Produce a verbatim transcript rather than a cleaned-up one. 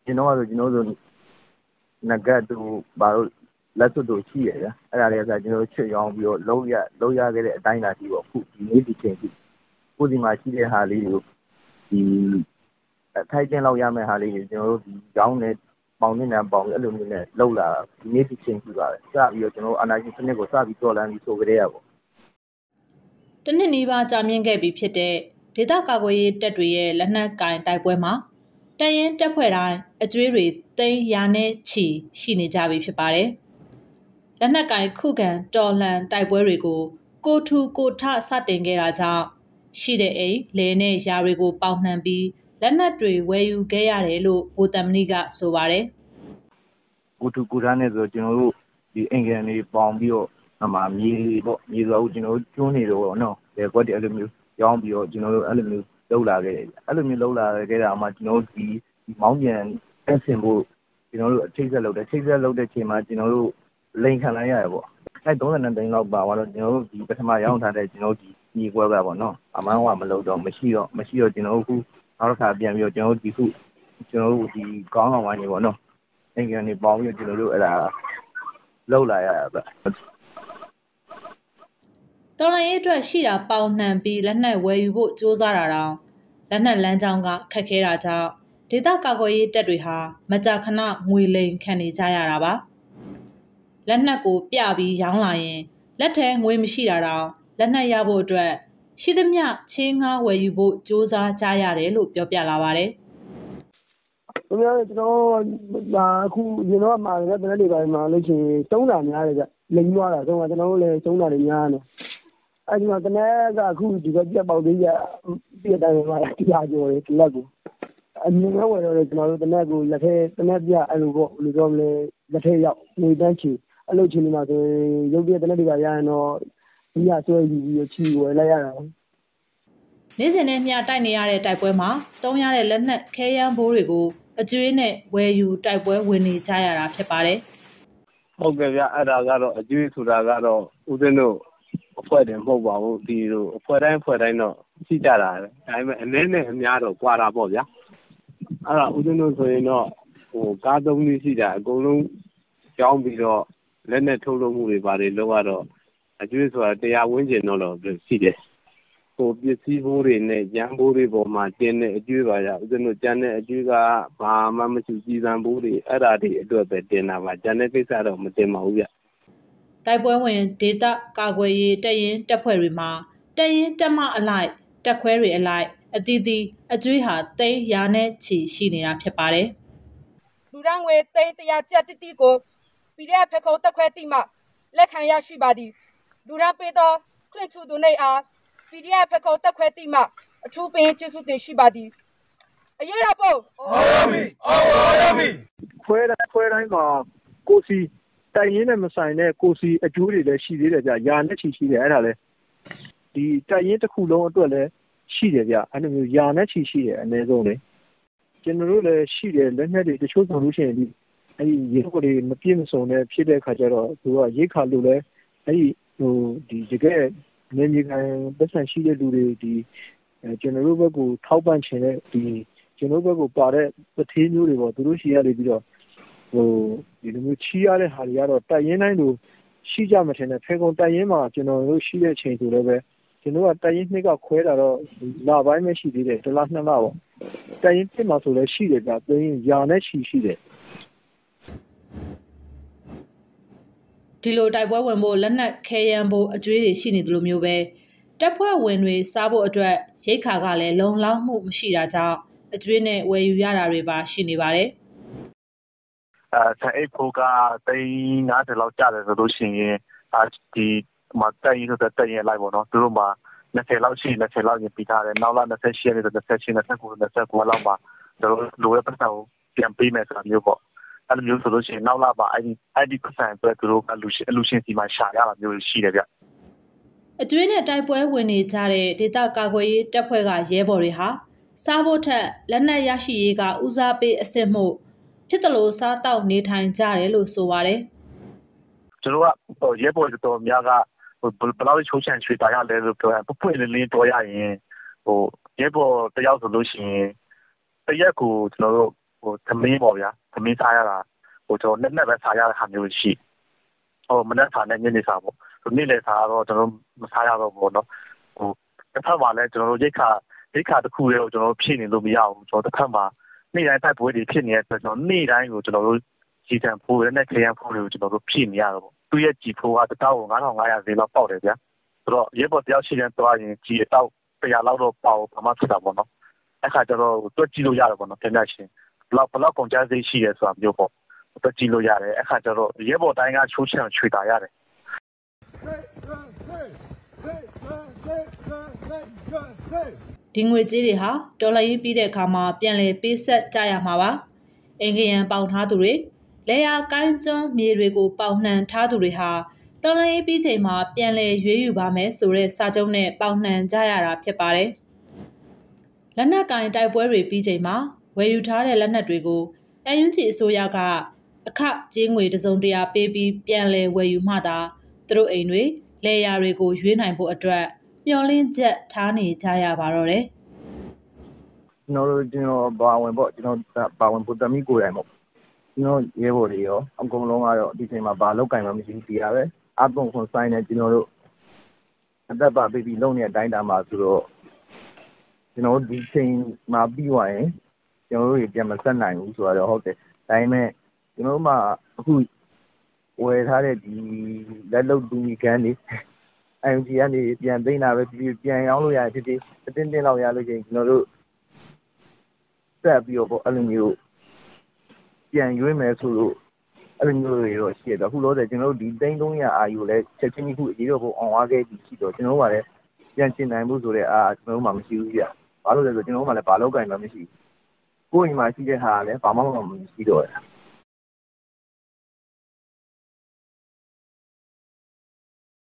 ကျွန်တော်ကတော့ကျွန်တော်တို့ငကတ်တို့ဘာလို့လက်စွပ်တို့ရှိရဗျာအဲ့ဒါတွေကကျွန်တော်ချစ်ရောင်းပြီးတော့လုံးရလုံးရခဲ့တဲ့အတိုင်းအတာကြီးပေါ့အခုဒီနေ့ဒီချိန်ကြီးကိုဒီမှာရှိတဲ့ဟာလေးကိုဒီထိုက်တင်လောက်ရမယ့်ဟာလေးတွေကျွန်တော်တို့ဒီရောင်းနေပေါင်းနေတာပေါင်းအဲ့လိုမျိုးနဲ့လောက်လာဒီနေ့ဒီချိန်ကြီးပါပဲစပြီးတော့ကျွန်တော်အာနာရှင်စနစ်ကိုစပြီးတော်လန်ပြီးဆိုကြတဲ့ရပေါ့တနစ်နီးပါးကြာမြင့်ခဲ့ပြီးဖြစ်တဲ့ဒေသကာကွယ်ရေးတပ်တွေရဲ့လက်နက်ကင်တိုက်ပွဲမှာတပ်ရင်းတပ်ဖွဲ့တိုင်းအကျွေးတွေသိန်းရာနဲ့ချီရှိနေကြပြီဖြစ်ပါတယ်။လက်နက်ကင်ခုခံတော်လှန်တိုက်ပွဲတွေကိုကိုထူကိုထစတင်ခဲ့တာကြောင့်ရှိတဲ့အိမ်လယ်နဲ့ယာတွေကိုပေါင်နှံပြီးလက်နက်တွေဝယ်ယူခဲ့ရတယ်လို့ဗိုလ်တမဏိကဆိုပါတယ်။ကိုထူကိုထနဲ့ဆိုကျွန်တော်တို့ဒီအင်္ဂလန်တွေပေါင်ပြီးတော့အမှမြေပေါ့မြေဆိုတော့ကျွန်တော်တို့ကျွန်းနေတော့ပေါ့နော်။ဒီကွက်တည်းအဲ့လိုမျိုးရောင်းပြီးတော့ကျွန်တော်တို့အဲ့လိုမျိုးလောက်လာခဲ့တယ်အဲ့လိုမျိုးလောက်လာခဲ့တာမှကျွန်တော်တို့ဒီမောင်းပြန်တက်ဆင်ဖို့ကျွန်တော်တို့အထိတ်ဆက်လုပ်တယ်ထိတ်ဆက်လုပ်တဲ့ချိန်မှာကျွန်တော်တို့လိန်ခံလိုက်ရတယ်ပေါ့အဲသုံးဆယ်နှစ်သိန်းလောက်ပါသွားတော့ကျွန်တော်တို့ဒီပထမရောင်းထားတဲ့ကျွန်တော်တို့ဒီဒီကွက်ကပေါ့နော်အမှန်ကမလုပ်တော့မရှိတော့မရှိတော့ကျွန်တော်တို့ခုနောက်တစ်ခါပြန်ပြီးတော့ကျွန်တော်တို့ဒီခုကျွန်တော်တို့ဒီကောင်းကောင်ဝိုင်းနေပေါ့နော်အင်္ဂလန်နေပေါင်းပြီးကျွန်တော်တို့အဲ့ဒါလောက်လာရတာပဲတော်လိုင်းရေးအတွက်ရှိတာပေါင်နှံပြီးလက်နက်ဝယ်ယူဖို့စ조사တာတောင်လက်နက်လမ်းကြောင်းကခက်ခဲတာကြောင့်ဒေသကာကွယ်ရေးတပ်တွေဟာမကြာခဏငွေလိမ်ခံနေကြရတာပါလက်နက်ကိုပြပြီးရောင်းလာရင်လက်ထဲငွေမရှိတာတောင်လက်နက်ရဖို့အတွက်ရှိသမျှချင်းငါးဝယ်ယူဖို့စ조사ကြရတယ်လို့ပြောပြလာပါတယ်။ကျွန်တော်ကျွန်တော်အခုကျွန်တော်မှာလည်းတနက်တွေပိုင်းမှာလို့ရှိရင်သုံးတာများတယ်ဗျလိမ်သွားတာဆိုတော့ကျွန်တော်တို့လည်းသုံးတာတွေများတယ်အဲ့ဒီမှာတနက်ကအခုဒီကပြက်ပေါက်သေးရပြက်တိုင်းမှာတရားကျော်တယ်လက်ကိုအမြင်နဲ့ဝယ်တော့ကျွန်တော်တို့တနက်ကိုလက်ထဲတနက်ပြအဲ့လိုပေါ့ဘယ်လိုပြောမလဲလက်ထဲရောက်နေတန်းချီအဲ့လိုချီနေမှာဆိုရင်ရုပ်ပြတနက်တွေကရရင်တော့ဒီရဆွဲယူပြီးချီဝယ်လိုက်ရတာနေ့စဉ်နဲ့မျှတိုက်နေရတဲ့တိုက်ပွဲမှာတုံးရတဲ့လက်နက်ခဲယမ်းဘိုးတွေကိုအကျွေးနဲ့ဝယ်ယူတိုက်ပွဲဝင်နေကြရတာဖြစ်ပါတယ်ဟုတ်ကဲ့ဗျအဲ့ဒါကတော့အကျွေးဆိုတာကတော့ဦးဇင်းတို့အဖွဲ့တယ်မဟုတ်ပါဘူးဒီလိုအဖွဲ့တိုင်းအဖွဲ့တိုင်းတော့ရှိကြတာပဲဒါပေမဲ့အနည်းနဲ့အများတော့ကွာတာပေါ့ဗျာအဲ့ဒါဦးဇင်းတို့ဆိုရင်တော့ဟိုကားသုံးလေးရှိတာအကုန်လုံးကြောင်းပြီးတော့လက်နဲ့ထုတ်လုပ်မှုတွေပါတယ်လို့ကတော့အကျွေးဆိုတာတရားဝန်းကျင်တော့တော့ရှိတယ်ဟိုပစ္စည်းဘိုးတွေနဲ့ရန်ဘိုးတွေပေါ်မှာတင်းတဲ့အကျွေးပါရဦးဇင်းတို့ကျန်တဲ့အကျွေးကဘာမှမရှိကြီးစံဘိုးတွေအဲ့ဒါတွေအတွက်ပဲတင်တာပါကျန်တဲ့ကိစ္စတော့မတင်ပါဘူးဗျတိုက်ပွဲဝင်ဒေသကာကွယ်ရေးတပ်ရင်းတပ်ဖွဲ့တွေမှာတပ်ရင်းတပ်မအလိုက်တပ်ခွဲတွေအလိုက်အသီးသီးအကျွေးဟာသိန်းရာနဲ့ချီရှိနေတာဖြစ်ပါတယ်။လူရန်ငွေသိန်းတရာကျပ်တိတိကို ပီ ဒီ အက်ဖ် ဖက်ခုံတပ်ခွဲတိမှလက်ခံရရှိပါသည်။လူရန်ပေးသောခွင့်ချူသူနေအား ပီ ဒီ အက်ဖ် ဖက်ခုံတပ်ခွဲတိမှအထူးပင်ကျေးဇူးတင်ရှိပါသည်။အရေးတော်ပုံအောင်ရမည်အောင်ရမည်ခွဲတိုင်းခွဲတိုင်းမှာကိုစီတိုင်ရင်းနဲ့မဆိုင်တဲ့ကိုစီအကျိုးတွေလည်းရှိသေးတယ်ဗျ။ယာနဲ့ချီရှိတယ်အဲ့ဒါလည်းဒီတိုင်ရင်းတစ်ခုလုံးအတွက်လည်းရှိတယ်ဗျအဲ့လိုမျိုးယာနဲ့ချီရှိတယ်အနည်းဆုံးလေကျွန်တော်တို့လည်းရှိတယ်လက်နက်တွေတချို့ဆိုလို့ရှိရင်ဒီအဲ့ဒီရေကိုတွေမပြည့်မစုံတဲ့ဖြစ်တဲ့ခါကျတော့သူကရိတ်ခါလို့လဲအဲ့ဒီဟိုဒီတကယ်နေမြေကန်ပတ်စံရှိတဲ့လူတွေဒီကျွန်တော်တို့ဘက်ကိုထောက်ပံ့ချင်တဲ့ဒီကျွန်တော်တို့ဘက်ကိုပါတဲ့ပထေးမျိုးတွေပေါ့သူတို့ရှိရနေပြီးတော့ဟိုဒီလိုမျိုးချီးရတဲ့ဟာတွေကတော့တိုင်ရင်တိုင်းလို့ရှိကြမထင်တဲ့ဖေကုံတိုင်ရင်မှာကျွန်တော်တို့ရှိတဲ့အချိန်ဆိုလည်းပဲကျွန်တော်ကတိုင်ရင်နှစ်ကခွဲတာတော့လပိုင်းပဲရှိသေးတယ်တစ်လနှစ်လပေါ့တိုင်ရင်ပြစ်မှာဆိုလည်းရှိတယ်ဗျာသိရင်ယာနဲ့ချီရှိတယ်ဒီလိုတိုက်ပွဲဝင်ဖို့လက်နက်ခဲယမ်းဖို့အကျွေးတွေရှိနေသလိုမျိုးပဲတပ်ဖွဲ့ဝင်တွေစားဖို့အတွက်ရိတ်ခါကလည်းလုံလောက်မှုမရှိတာကြောင့်အကျွေးနဲ့ဝယ်ယူရတာတွေပါရှိနေပါတယ်အဲဆန်အိတ်ဖိုးကသိန်းငါးဆယ်လောက်ကျတယ်ဆိုလို့ရှိရင်ဒီမှာတက်ရင်တော့တက်ရင်လိုက်ပေါ့နော်သူတို့မှာနှစ်ဆယ်လောက်ရှိနှစ်ဆယ်လောက်ရင်ပြီးထားတယ်နောက်လာနှစ်ဆယ်ရှင်းနေတော့နှစ်ဆယ်ရှင်းနှစ်ဆယ်ကိုနှစ်ဆယ်ကိုလောက်မှာတို့လိုရပတ်ဆောင်ပြန်ပေးမယ်ဆိုတာမျိုးပေါ့အဲ့လိုမျိုးဆိုလို့ရှိရင်နောက်လာပါအဲ့ဒီအဲ့ဒီပတ်ဆောင်အတွက်သူတို့ကလူရှင်အလူရှင်စီမှာရှာရတာမျိုးရှိတယ်ဗျအကျွေးနဲ့တိုက်ပွဲဝင်နေကြတဲ့ဒေသကာကွယ်ရေးတပ်ဖွဲ့ကရဲဘော်တွေဟာစားဖို့ထက်လက်နက်ရရှိရေးကဦးစားပေးအဆင့်မှုဖြစ်တယ်လို့စားတောက်နေထိုင်ကြတယ်လို့ဆိုပါတယ်ကျွန်တော်ကရဲဘော်တွေတော်များကဟိုဘယ်လောက်ချိုးချံချွေတာရလဲလို့ပြောရင်ပပွင့်လေးလေးတော်ရရင်ဟိုရဲဘော်တယောက်ဆိုလို့ရှိရင်တရက်ကိုကျွန်တော်တို့ဟဟိုသမင်းပေါ့ဗျာသမင်းစားရတာဟိုကျွန်တော်နဲ့နဲ့ပဲစားရတဲ့ဟာမျိုးရှိဟိုမနေ့စားနဲ့ညနေစားပေါ့ဒီနေ့လည်းစားတော့ကျွန်တော်မစားရတော့ဘူးเนาะဟိုတစ်ဖက်မှာလည်းကျွန်တော်တို့ရိတ်ခါရိတ်ခါတစ်ခုလေးကိုကျွန်တော်တို့ဖြည့်နေလို့မရဘူးကျွန်တော်တစ်ဖက်မှာနေ့တိုင်းတိုက်ပွဲတွေဖြစ်နေတဲ့အတွက်ကျွန်တော်နေ့တိုင်းကိုကျွန်တော်တို့ကြီးတန်ဖိုးရတဲ့ခရမ်းဖိုးတွေကိုကျွန်တော်တို့ဖြည့်နေရတော့ပေါ့သူရဲ့ကြီးဖိုးကတစ်တောက်ကိုငါးထောင်ငါးရာဈေးလောက်ပေါက်တယ်ဗျာဆိုတော့ရဲဘော်တယောက်ရှိတဲ့သွားရင်ကြီးအတော့တရားလောက်တော့ပေါက်ဘာမှဖြစ်တာပေါ့နော်အခါကျတော့တွက်ကြည့်လို့ရတယ်ပေါ့နော်ပြန်ပြချင်းဘလောက်ဘလောက်ကုန်ကြစိတ်ရှိရဲဆိုတာမျိုးပေါ့တွက်ကြည့်လို့ရတယ်အခါကျတော့ရဲဘော်တိုင်းကချိုးချံချွေတာရတယ်ဒီငွေကြေးတွေဟာဒေါ်လာရေးပြီးတဲ့အခါမှာပြန်လည်ပေးဆက်ကြရမှာပါအင်္ဂယံပေါင်ထားသူတွေလေယာကိုင်းကျွန်းမြေတွေကိုပေါင်နှံထားသူတွေဟာဒေါ်လာရေးပြီးချိန်မှာပြန်လည်ရွေးယူပါမယ်ဆိုတဲ့စာချုပ်နဲ့ပေါင်နှံကြရတာဖြစ်ပါတယ်လက်နက်ကင်တိုက်ပွဲတွေပြီးချိန်မှာဝယ်ယူထားတဲ့လက်နက်တွေကိုအန်ယူဂျီအစိုးရကအခကြေးငွေတစုံတရာပေးပြီးပြန်လည်ဝယ်ယူမှသာသူတို့အိမ်တွေလေယာတွေကိုရွေးနိုင်ဖို့အတွက်မျှော်လင့်ချက်ထားနေကြရပါတော့တယ်ကျွန်တော်တို့ကျွန်တော်ပါဝင်ပေါ့ကျွန်တော်ပါဝင်ပုံသမီးကိုယ်တိုင်ပေါ့ကျွန်တော်ရဲဘော်တွေရောအကုန်လုံးကတော့ဒီချိန်မှာဘာလောက်ကင်မှမရှိဘူးဒီရပဲအပုံခွန်ဆိုင်နေကျွန်တော်တို့အသက်ပါပေးပြီးလုံနေတဲ့အတိုင်းတာမှာဆိုတော့ကျွန်တော်ဒီချိန်မှာပြီးသွားရင်ကျွန်တော်တို့ပြန်မဆက်နိုင်ဘူးဆိုတော့ဟုတ်တယ်ဒါပေမဲ့ကျွန်တော်တို့မှအခုဝယ်ထားတဲ့ဒီလက်လုံတူမီကန်တွေအမ်ဂျီကနေပြန်သိမ်းတာပဲပြီးပြန်ရောင်းလို့ရဖြစ်ဖြစ်အတင်းတင်းလောက်ရလို့ချင်းကျွန်တော်တို့ဆက်ပြီးတော့အဲ့လိုမျိုးပြန်ရွေးမယ်ဆိုလို့အဲ့လိုမျိုးတွေတော့ရှိတယ်အခုလို့ဆိုကျွန်တော်တို့ဒီသိန်းသုံးရာအာယူလဲချက်ချင်းကြီးခုအရေးတော့ပုံအောင်သွားခဲ့ပြီရှိတော့ကျွန်တော်တို့ကလည်းပြန်ရှင်းနိုင်မှုဆိုတဲ့အာကျွန်တော်တို့မှမရှိဘူးပြဘာလို့လဲဆိုကျွန်တော်တို့မှလည်းဘာလောက်ကင်မှမရှိဘူးကိုယ့်အိမ်မှာရှိတဲ့ဟာကလည်းဘာမှမမရှိတော့ဘူး